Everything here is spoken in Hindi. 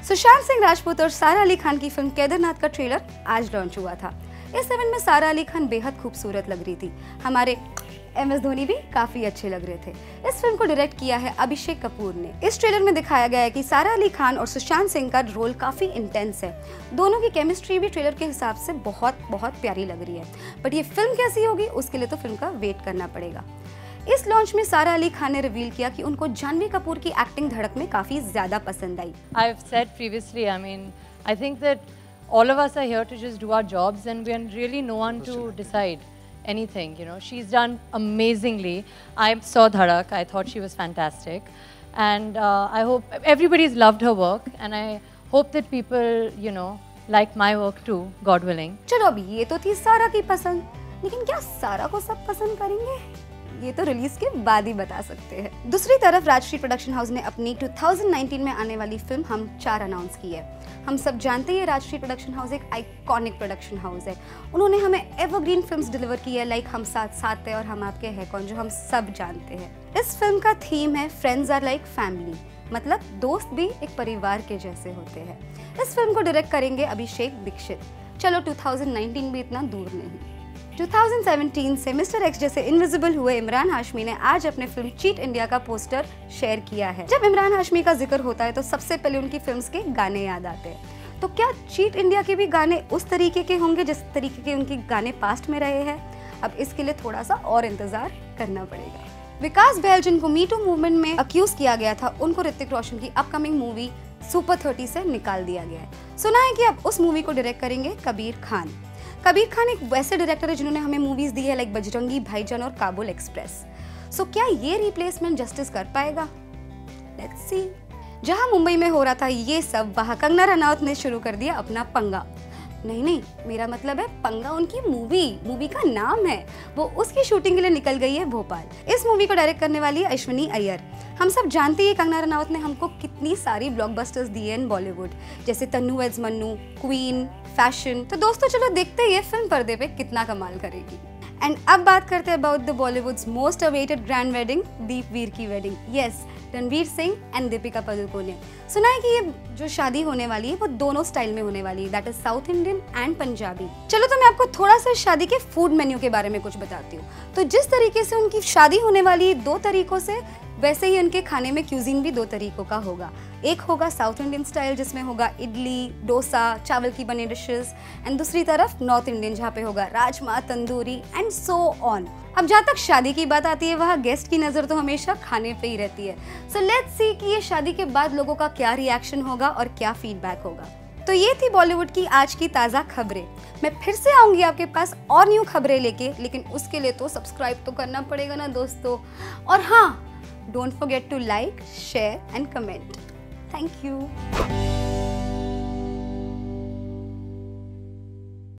सुशांत सिंह राजपूत और सारा अली खान की फिल्म केदारनाथ का ट्रेलर आज लॉन्च हुआ था। इस इवेंट में सारा अली खान बेहद खूबसूरत लग रही थी। हमारे MS धोनी भी काफी अच्छे लग रहे थे। इस फिल्म को डायरेक्ट किया है अभिषेक कपूर ने। इस ट्रेलर में दिखाया गया है कि सारा अली खान और सुशांत सिंह का रोल काफी इंटेंस है। दोनों की केमिस्ट्री भी ट्रेलर के हिसाब से बहुत प्यारी लग रही है। बट ये फिल्म कैसी होगी उसके लिए तो फिल्म का वेट करना पड़ेगा। इस लॉन्च में सारा अली खान ने रिवील किया कि उनको जानवी कपूर की एक्टिंग धड़क में काफी ज्यादा पसंद आई। I've said previously, I think that all of us are here to just do our jobs and we're really no one to decide anything, you know. She's done amazingly. I saw Dhadak, I thought she was fantastic. And I hope everybody's loved her work and I hope that people, you know, like my work too, God willing. चलो अभी ये तो थी सारा की पसंद, लेकिन क्या सारा को सब पसंद करेंगे? ये तो रिलीज के बाद ही बता सकते हैं। दूसरी तरफ राजश्री प्रोडक्शन हाउस ने अपनी 2019 में आने वाली फिल्म हम 4 अनाउंस की है। हम सब जानते हैं राजश्री प्रोडक्शन हाउस एक आइकॉनिक प्रोडक्शन हाउस है। उन्होंने हमें एवरग्रीन फिल्म्स डिलीवर की है, लाइक हम साथ साथ है और हम आपके हैं कौन, जो हम सब जानते हैं। इस फिल्म का थीम है फ्रेंड्स आर लाइक फैमिली, मतलब दोस्त भी एक परिवार के जैसे होते हैं। इस फिल्म को डायरेक्ट करेंगे अभिषेक दीक्षित। चलो 2019 भी इतना दूर नहीं। 2017 से मिस्टर एक्स जैसे इनविजिबल हुए इमरान हाशमी ने आज अपने फिल्म चीट इंडिया का पोस्टर शेयर किया है। जब इमरान हाशमी का जिक्र होता है तो सबसे पहले उनकी फिल्म्स के गाने याद आते हैं। तो क्या चीट इंडिया के भी गाने उस तरीके के होंगे जिस तरीके के उनके गाने पास्ट में रहे हैं? अब इसके लिए थोड़ा सा और इंतजार करना पड़ेगा। विकास बहल जिनको मी टू मूवमेंट में अक्यूज किया गया था, उनको ऋतिक रोशन की अपकमिंग मूवी सुपर 30 से निकाल दिया गया है। सुना है कि अब उस मूवी को डायरेक्ट करेंगे कबीर खान। कबीर खान एक वैसे डायरेक्टर है जिन्होंने हमें मूवीज दी है लाइक बजरंगी भाईजान और काबुल एक्सप्रेस। सो क्या ये रिप्लेसमेंट जस्टिस कर पाएगा? Let's see. जहां मुंबई में हो रहा था ये सब, वहां कंगना रनौत ने शुरू कर दिया अपना पंगा। नहीं, मेरा मतलब है पंगा उनकी मूवी का नाम है। वो उसकी शूटिंग के लिए निकल गई है भोपाल। इस मूवी को डायरेक्ट करने वाली है अश्विनी अय्यर। हम सब जानते हैं कंगना रनौत ने हमको कितनी सारी ब्लॉकबस्टर्स दिए इन बॉलीवुड, जैसे Tanu weds Manu, queen, fashion. तो दोस्तों चलो देखते हैं ये फिल्म पर्दे पे कितना कमाल करेगी। एंड अब बात करते हैं about the Bollywood's most awaited grand wedding, Deepveer की wedding. Yes, Ranveer Singh and Deepika Padukone. सुना है कि ये जो शादी होने वाली है वो दोनों स्टाइल में होने वाली है, that is south Indian and Punjabi. चलो तो मैं आपको थोड़ा सा शादी के फूड मेन्यू के बारे में कुछ बताती हूँ। तो जिस तरीके से उनकी शादी होने वाली है 2 तरीकों से, वैसे ही उनके खाने में क्यूजीन भी 2 तरीकों का होगा। एक होगा साउथ इंडियन स्टाइल जिसमें होगा इडली, डोसा, चावल की बनी डिशेस, एंड दूसरी तरफ नॉर्थ इंडियन जहाँ पे होगा rajma, tandoori and so on. अब जहाँ तक शादी की बात आती है वहाँ गेस्ट की नज़र तो हमेशा खाने पे ही रहती है। सो लेट्स सी कि ये शादी के बाद लोगों का क्या रिएक्शन होगा और क्या फीडबैक होगा। तो ये थी बॉलीवुड की आज की ताज़ा खबरें। मैं फिर से आऊँगी आपके पास और न्यू खबरें लेके, लेकिन उसके लिए तो सब्सक्राइब तो करना पड़ेगा ना दोस्तों। और हाँ, don't forget to like, share and comment. Thank you.